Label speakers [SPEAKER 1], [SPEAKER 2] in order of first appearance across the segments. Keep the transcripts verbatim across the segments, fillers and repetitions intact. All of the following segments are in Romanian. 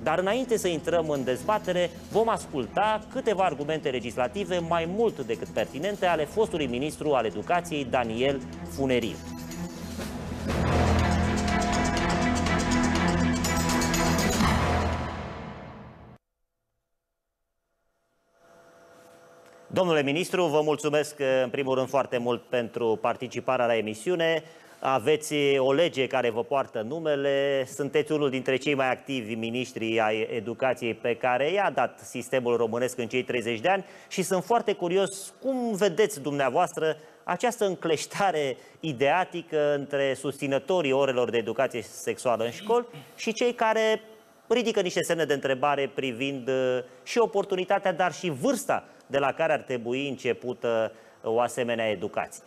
[SPEAKER 1] Dar înainte să intrăm în dezbatere, vom asculta câteva argumente legislative mai mult decât pertinente ale fostului ministru al Educației, Daniel Funeriu. Domnule ministru, vă mulțumesc în primul rând foarte mult pentru participarea la emisiune. Aveți o lege care vă poartă numele, sunteți unul dintre cei mai activi miniștri ai educației pe care i-a dat sistemul românesc în cei treizeci de ani și sunt foarte curios cum vedeți dumneavoastră această încleștare ideatică între susținătorii orelor de educație sexuală în școli și cei care ridică niște semne de întrebare privind și oportunitatea, dar și vârsta de la care ar trebui începută o asemenea educație.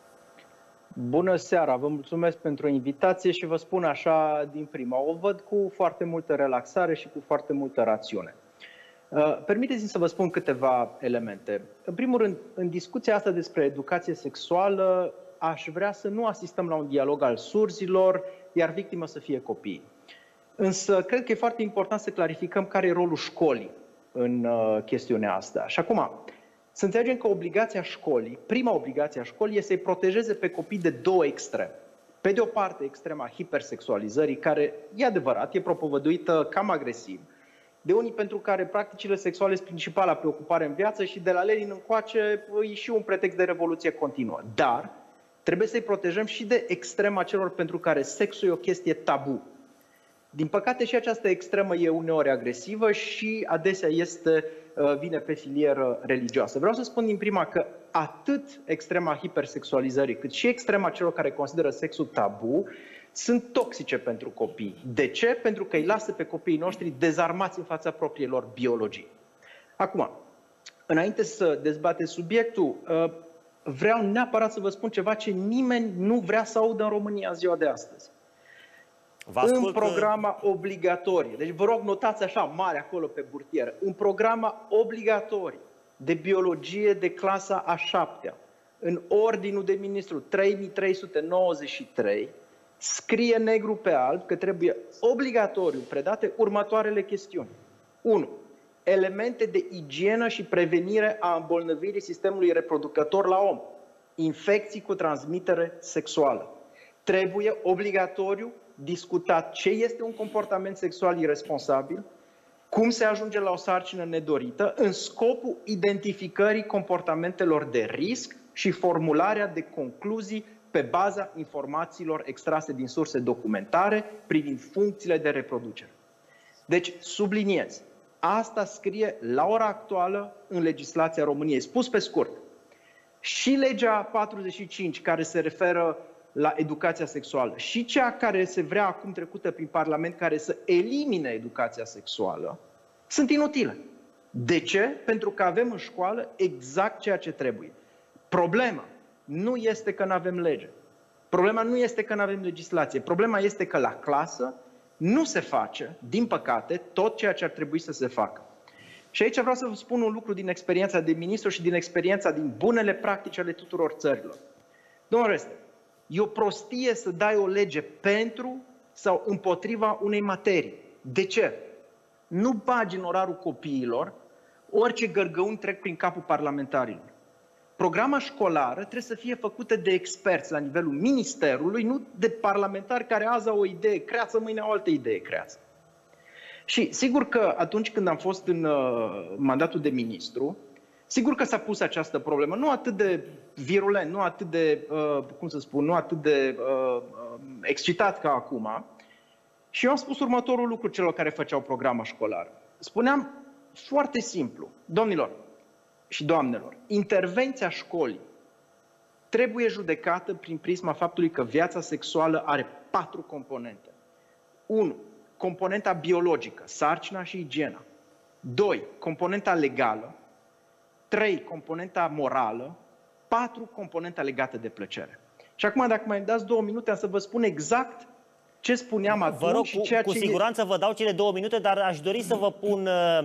[SPEAKER 2] Bună seara, vă mulțumesc pentru invitație și vă spun așa din prima, o văd cu foarte multă relaxare și cu foarte multă rațiune. Permiteți-mi să vă spun câteva elemente. În primul rând, în discuția asta despre educație sexuală, aș vrea să nu asistăm la un dialog al surzilor, iar victimă să fie copiii. Însă, cred că e foarte important să clarificăm care e rolul școlii în chestiunea asta. Și acum, să înțelegem că obligația școlii, prima obligație a școlii, este să-i protejeze pe copii de două extreme. Pe de o parte, extrema hipersexualizării, care, e adevărat, e propovăduită cam agresiv, de unii pentru care practicile sexuale sunt principala preocupare în viață și de la Lenin încoace e și un pretext de revoluție continuă. Dar trebuie să-i protejăm și de extrema celor pentru care sexul e o chestie tabu. Din păcate și această extremă e uneori agresivă și adesea este, vine pe filieră religioasă. Vreau să spun din prima că atât extrema hipersexualizării cât și extrema celor care consideră sexul tabu sunt toxice pentru copii. De ce? Pentru că îi lasă pe copiii noștri dezarmați în fața propriilor biologii. Acum, înainte să dezbateți subiectul, vreau neapărat să vă spun ceva ce nimeni nu vrea să audă în România în ziua de astăzi. În programa obligatorie, deci vă rog notați așa mare acolo pe burtieră, în programa obligatorie de biologie de clasa a șaptea, în ordinul de ministru trei mii trei sute nouăzeci și trei, scrie negru pe alb că trebuie obligatoriu predate următoarele chestiuni. unu. Elemente de igienă și prevenire a îmbolnăvirii sistemului reproducător la om, infecții cu transmitere sexuală. Trebuie obligatoriu discutat ce este un comportament sexual iresponsabil, cum se ajunge la o sarcină nedorită, în scopul identificării comportamentelor de risc și formularea de concluzii pe baza informațiilor extrase din surse documentare privind funcțiile de reproducere. Deci, subliniez, asta scrie la ora actuală în legislația României. Spus pe scurt, și legea patruzeci și cinci care se referă la educația sexuală și cea care se vrea acum trecută prin Parlament care să elimine educația sexuală sunt inutile. De ce? Pentru că avem în școală exact ceea ce trebuie. Problema nu este că nu avem lege. Problema nu este că nu avem legislație. Problema este că la clasă nu se face, din păcate, tot ceea ce ar trebui să se facă. Și aici vreau să vă spun un lucru din experiența de ministru și din experiența din bunele practici ale tuturor țărilor. Domnul Reste, e o prostie să dai o lege pentru sau împotriva unei materii. De ce? Nu bagi în orarul copiilor orice gărgăuni trec prin capul parlamentarilor. Programa școlară trebuie să fie făcută de experți la nivelul ministerului, nu de parlamentari care azi au o idee creață, mâine au o altă idee creață. Și sigur că atunci când am fost în uh, mandatul de ministru, sigur că s-a pus această problemă, nu atât de virulent, nu atât de, uh, cum să spun, nu atât de uh, excitat ca acum. Și eu am spus următorul lucru celor care făceau programa școlară. Spuneam foarte simplu, domnilor și doamnelor, intervenția școlii trebuie judecată prin prisma faptului că viața sexuală are patru componente. unu. Componenta biologică, sarcina și igiena. doi. Componenta legală. trei. Componenta morală. patru. Componenta legată de plăcere. Și acum, dacă mai dați două minute, am să vă spun exact ce spuneam atunci.
[SPEAKER 1] Vă rog,
[SPEAKER 2] și ceea
[SPEAKER 1] cu, cu
[SPEAKER 2] ce
[SPEAKER 1] siguranță
[SPEAKER 2] e...
[SPEAKER 1] vă dau cele două minute, dar aș dori să vă pun, uh,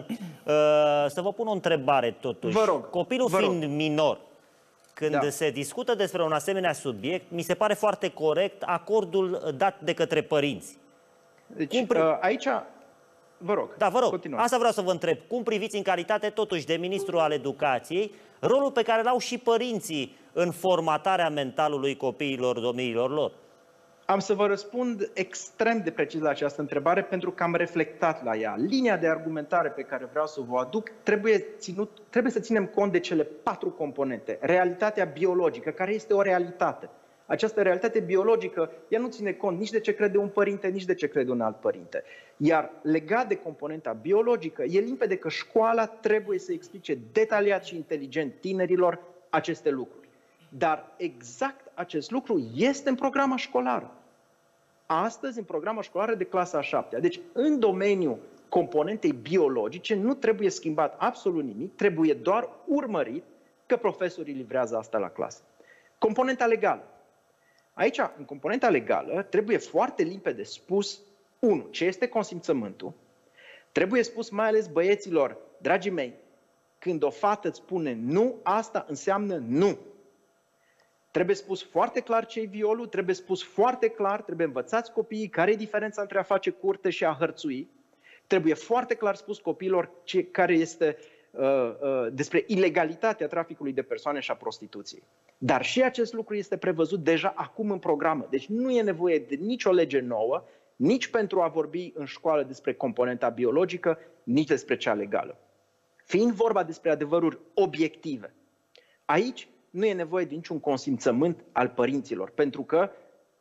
[SPEAKER 1] să vă pun o întrebare totuși.
[SPEAKER 2] Vă rog,
[SPEAKER 1] Copilul
[SPEAKER 2] vă
[SPEAKER 1] fiind
[SPEAKER 2] rog.
[SPEAKER 1] minor, când
[SPEAKER 2] Da.
[SPEAKER 1] se discută despre un asemenea subiect, mi se pare foarte corect acordul dat de către părinți.
[SPEAKER 2] Deci,
[SPEAKER 1] Cum pre...
[SPEAKER 2] aici, Vă rog,
[SPEAKER 1] da, vă rog.
[SPEAKER 2] continuați.
[SPEAKER 1] Asta vreau să vă întreb. Cum priviți în calitate totuși de ministru al educației rolul pe care l-au și părinții în formatarea mentalului copiilor, domniilor lor?
[SPEAKER 2] Am să vă răspund extrem de precis la această întrebare pentru că am reflectat la ea. Linia de argumentare pe care vreau să vă aduc trebuie, ținut, trebuie să ținem cont de cele patru componente. Realitatea biologică, care este o realitate. Această realitate biologică, ea nu ține cont nici de ce crede un părinte, nici de ce crede un alt părinte. Iar legat de componenta biologică, e limpede că școala trebuie să explice detaliat și inteligent tinerilor aceste lucruri. Dar exact acest lucru este în programa școlară. Astăzi, în programa școlară de clasa a șaptea. Deci, în domeniul componentei biologice, nu trebuie schimbat absolut nimic, trebuie doar urmărit că profesorii livrează asta la clasă. Componenta legală. Aici, în componenta legală, trebuie foarte limpede spus, unu, ce este consimțământul. Trebuie spus mai ales băieților, dragii mei, când o fată îți spune nu, asta înseamnă nu. Trebuie spus foarte clar ce e violul, trebuie spus foarte clar, trebuie învățați copiii care e diferența între a face curte și a hărțui. Trebuie foarte clar spus copiilor ce, care este uh, uh, despre ilegalitatea traficului de persoane și a prostituției. Dar și acest lucru este prevăzut deja acum în programă. Deci nu e nevoie de nicio lege nouă, nici pentru a vorbi în școală despre componenta biologică, nici despre cea legală. Fiind vorba despre adevăruri obiective, aici nu e nevoie de niciun consimțământ al părinților, pentru că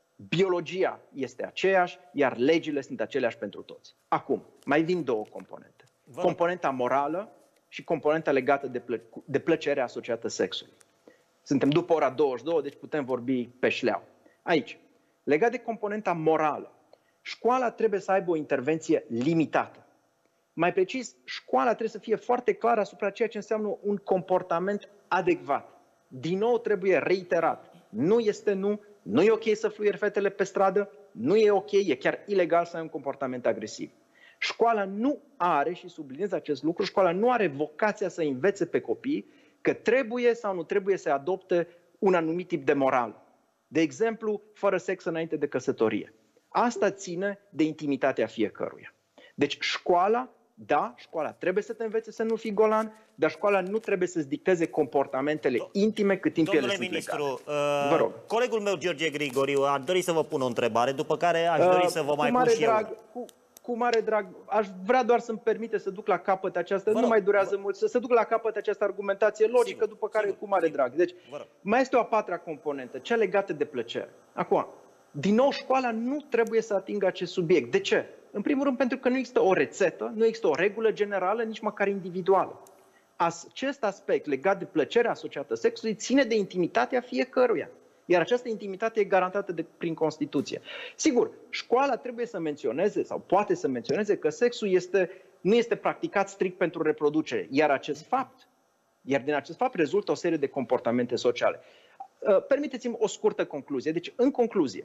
[SPEAKER 2] biologia este aceeași, iar legile sunt aceleași pentru toți. Acum, mai vin două componente. Componenta morală și componenta legată de, plă- de plăcerea asociată sexului. Suntem după ora douăzeci și două, deci putem vorbi pe șleau. Aici, legat de componenta morală, școala trebuie să aibă o intervenție limitată. Mai precis, școala trebuie să fie foarte clară asupra ceea ce înseamnă un comportament adecvat. Din nou trebuie reiterat. Nu este nu, nu e ok să fluieri fetele pe stradă, nu e ok, e chiar ilegal să ai un comportament agresiv. Școala nu are, și subliniez acest lucru, școala nu are vocația să învețe pe copii că trebuie sau nu trebuie să adopte un anumit tip de moral. De exemplu, fără sex înainte de căsătorie. Asta ține de intimitatea fiecăruia. Deci școala, da, școala trebuie să te învețe să nu fii golan, dar școala nu trebuie să-ți dicteze comportamentele intime cât timp ele sunt legale. Domnule
[SPEAKER 1] ministru, uh,
[SPEAKER 2] vă rog.
[SPEAKER 1] Colegul meu George Grigoriu ar dori să vă pun o întrebare, după care aș dori uh, să vă mai pun și
[SPEAKER 2] drag,
[SPEAKER 1] eu.
[SPEAKER 2] Cu, cu mare drag, aș vrea doar să-mi permite să duc la capăt această, nu mai durează vă... mult, să, să duc la capăt această argumentație logică, sigur, după care sigur, cu mare sigur. drag. Deci, mai este o a patra componentă, cea legată de plăcere. Acum, din nou, școala nu trebuie să atingă acest subiect. De ce? În primul rând pentru că nu există o rețetă, nu există o regulă generală, nici măcar individuală. Acest aspect legat de plăcerea asociată sexului ține de intimitatea fiecăruia. Iar această intimitate e garantată de, prin Constituție. Sigur, școala trebuie să menționeze sau poate să menționeze că sexul este, nu este practicat strict pentru reproducere. Iar acest fapt, iar din acest fapt rezultă o serie de comportamente sociale. Permiteți-mi o scurtă concluzie. Deci, în concluzie,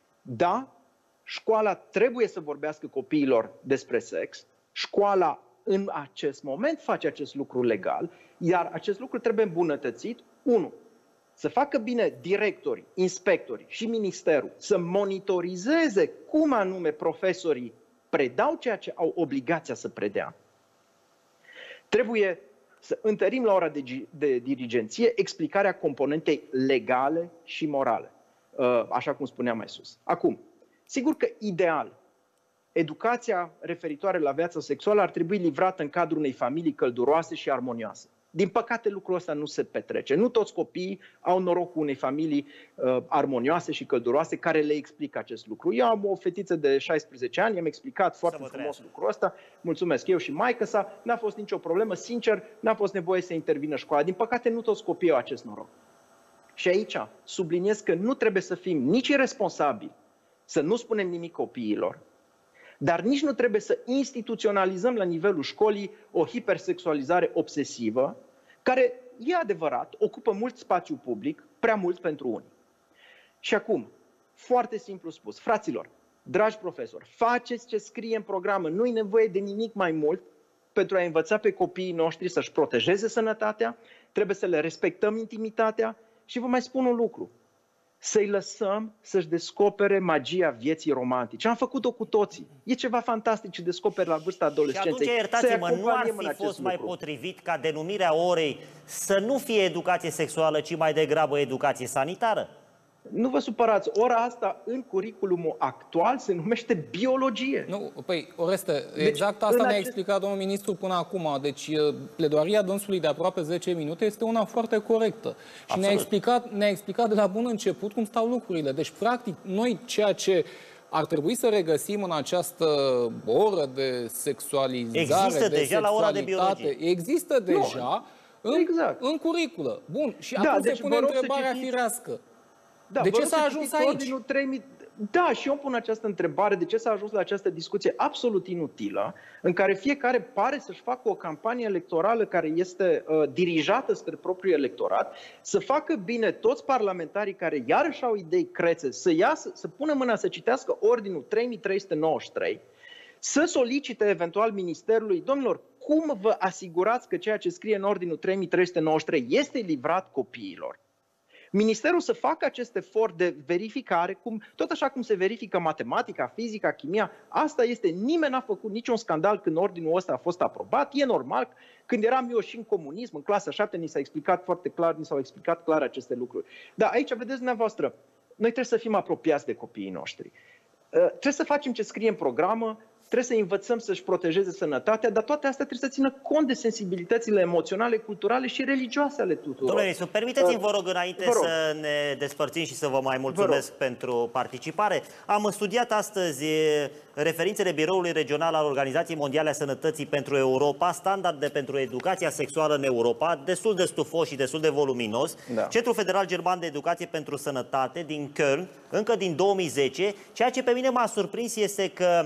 [SPEAKER 2] da, școala trebuie să vorbească copiilor despre sex, școala în acest moment face acest lucru legal, iar acest lucru trebuie îmbunătățit. unu. Să facă bine directorii, inspectorii și ministerul să monitorizeze cum anume profesorii predau ceea ce au obligația să predea. Trebuie să întărim la ora de, de dirigenție explicarea componentei legale și morale, așa cum spuneam mai sus. Acum, sigur că ideal, educația referitoare la viața sexuală ar trebui livrată în cadrul unei familii călduroase și armonioase. Din păcate, lucrul ăsta nu se petrece. Nu toți copiii au norocul unei familii uh, armonioase și călduroase care le explică acest lucru. Eu am o fetiță de șaisprezece ani, i-am explicat foarte frumos lucrul ăsta. Mulțumesc, eu și maică-sa, n-a fost nicio problemă, sincer, n-a fost nevoie să intervină școala. Din păcate, nu toți copiii au acest noroc. Și aici subliniez că nu trebuie să fim nici irresponsabili, să nu spunem nimic copiilor, dar nici nu trebuie să instituționalizăm la nivelul școlii o hipersexualizare obsesivă, care, e adevărat, ocupă mult spațiu public, prea mult pentru unii. Și acum, foarte simplu spus, fraților, dragi profesori, faceți ce scrie în programă, nu-i nevoie de nimic mai mult pentru a învăța pe copiii noștri să-și protejeze sănătatea, trebuie să le respectăm intimitatea și vă mai spun un lucru. să-i lăsăm să-și descopere magia vieții romantice. Am făcut-o cu toții. E ceva fantastic ce descoperi la vârsta adolescenței.
[SPEAKER 1] Și atunci, iertați-mă, nu ar fi fost mai potrivit ca denumirea orei să nu fie educație sexuală, ci mai degrabă educație sanitară?
[SPEAKER 2] Nu vă supărați, ora asta în curiculumul actual se numește biologie.
[SPEAKER 3] Nu, păi, Oreste, deci, exact asta ne-a acest... explicat domnul ministru până acum. Deci, pledoaria dânsului de aproape zece minute este una foarte corectă. Și ne-a explicat, ne-a explicat de la bun început cum stau lucrurile. Deci, practic, noi ceea ce ar trebui să regăsim în această oră de sexualizare,
[SPEAKER 1] există
[SPEAKER 3] de
[SPEAKER 1] deja la ora de biologie.
[SPEAKER 3] Există deja
[SPEAKER 2] nu,
[SPEAKER 3] în,
[SPEAKER 2] exact.
[SPEAKER 3] în curiculă. Bun, și
[SPEAKER 2] da,
[SPEAKER 3] acum
[SPEAKER 2] deci
[SPEAKER 3] se pune întrebarea firească.
[SPEAKER 2] Da,
[SPEAKER 3] de ce s-a ajuns aici?
[SPEAKER 2] trei mii... Da, și eu îmi pun această întrebare, de ce s-a ajuns la această discuție absolut inutilă, în care fiecare pare să-și facă o campanie electorală care este uh, dirijată spre propriul electorat, să facă bine toți parlamentarii care iarăși au idei crețe, să iasă, să pună mâna să citească ordinul trei mii trei sute nouăzeci și trei, să solicite eventual ministerului, domnilor, cum vă asigurați că ceea ce scrie în ordinul trei mii trei sute nouăzeci și trei este livrat copiilor? Ministerul să facă acest efort de verificare, cum, tot așa cum se verifică matematica, fizica, chimia, asta este, nimeni n-a făcut niciun scandal când ordinul ăsta a fost aprobat, e normal, când eram eu și în comunism, în clasa șapte, ni s-a explicat foarte clar, ni s-au explicat clar aceste lucruri. Dar aici, vedeți dumneavoastră, noi trebuie să fim apropiați de copiii noștri. Trebuie să facem ce scrie în programă, trebuie să învățăm să-și protejeze sănătatea, dar toate astea trebuie să țină cont de sensibilitățile emoționale, culturale și religioase ale tuturor.
[SPEAKER 1] Domnule ministru, permiteți-mi, vă rog, înainte vă rog. să ne despărțim și să vă mai mulțumesc vă pentru participare. Am studiat astăzi referințele Biroului Regional al Organizației Mondiale a Sănătății pentru Europa, standarde pentru educația sexuală în Europa, destul de stufos și destul de voluminos. Da. Centrul Federal German de Educație pentru Sănătate din Köln, încă din două mii zece, ceea ce pe mine m-a surprins este că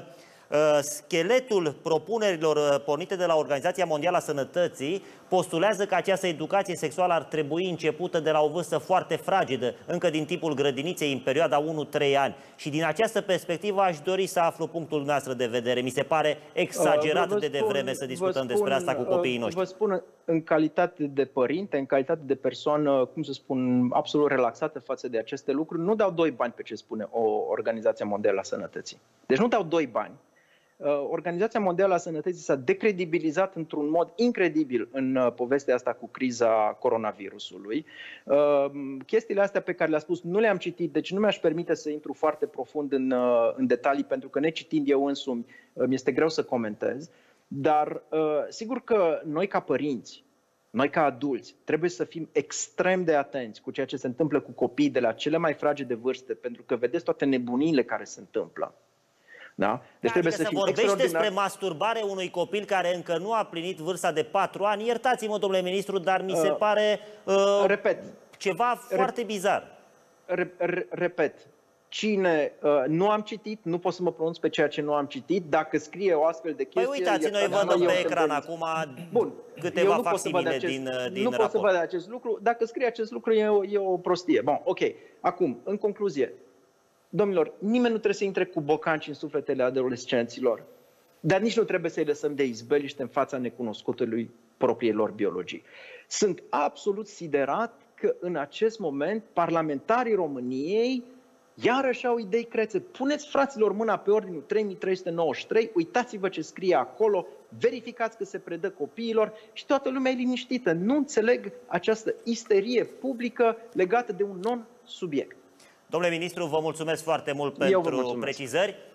[SPEAKER 1] scheletul propunerilor pornite de la Organizația Mondială a Sănătății postulează că această educație sexuală ar trebui începută de la o vârstă foarte fragedă, încă din timpul grădiniței, în perioada unu trei ani. Și din această perspectivă aș dori să aflu punctul dumneavoastră de vedere. Mi se pare exagerat uh, de devreme să discutăm spun, despre asta cu copiii noștri.
[SPEAKER 2] Vă spun, în calitate de părinte, în calitate de persoană, cum să spun, absolut relaxată față de aceste lucruri, nu dau doi bani pe ce spune o Organizație Mondială a Sănătății. Deci nu dau doi bani. Organizația Mondială a Sănătății s-a decredibilizat într-un mod incredibil în povestea asta cu criza coronavirusului. Chestiile astea pe care le-a spus nu le-am citit, deci nu mi-aș permite să intru foarte profund în, în detalii, pentru că necitind eu însumi mi este greu să comentez. Dar sigur că noi ca părinți, noi ca adulți, trebuie să fim extrem de atenți cu ceea ce se întâmplă cu copiii de la cele mai fragede vârste, pentru că vedeți toate nebuniile care se întâmplă. Da? Deci
[SPEAKER 1] da,
[SPEAKER 2] trebuie
[SPEAKER 1] adică
[SPEAKER 2] să, să
[SPEAKER 1] vorbești
[SPEAKER 2] extraordinar...
[SPEAKER 1] despre masturbare unui copil care încă nu a plinit vârsta de patru ani. Iertați-mă, domnule ministru, dar mi se uh, pare uh,
[SPEAKER 2] repet,
[SPEAKER 1] ceva foarte
[SPEAKER 2] rep,
[SPEAKER 1] bizar.
[SPEAKER 2] Re, re, repet, cine uh, nu am citit, nu pot să mă pronunț pe ceea ce nu am citit. Dacă scrie o astfel de chestie...
[SPEAKER 1] Păi uitați, noi văd pe ecran acum
[SPEAKER 2] Bun,
[SPEAKER 1] câteva facsimile acest, din, din
[SPEAKER 2] Nu
[SPEAKER 1] raport.
[SPEAKER 2] pot să văd acest lucru. Dacă scrie acest lucru, e o, e o prostie. Bun, ok. Acum, în concluzie, domnilor, nimeni nu trebuie să intre cu bocanci în sufletele adolescenților, dar nici nu trebuie să-i lăsăm de izbeliște în fața necunoscutului propriilor biologii. Sunt absolut siderat că în acest moment parlamentarii României iarăși au idei crețe. Puneți, fraților, mâna pe ordinul trei mii trei sute nouăzeci și trei, uitați-vă ce scrie acolo, verificați că se predă copiilor și toată lumea e liniștită. Nu înțeleg această isterie publică legată de un non-subiect.
[SPEAKER 1] Domnule ministru, vă mulțumesc foarte mult pentru precizări.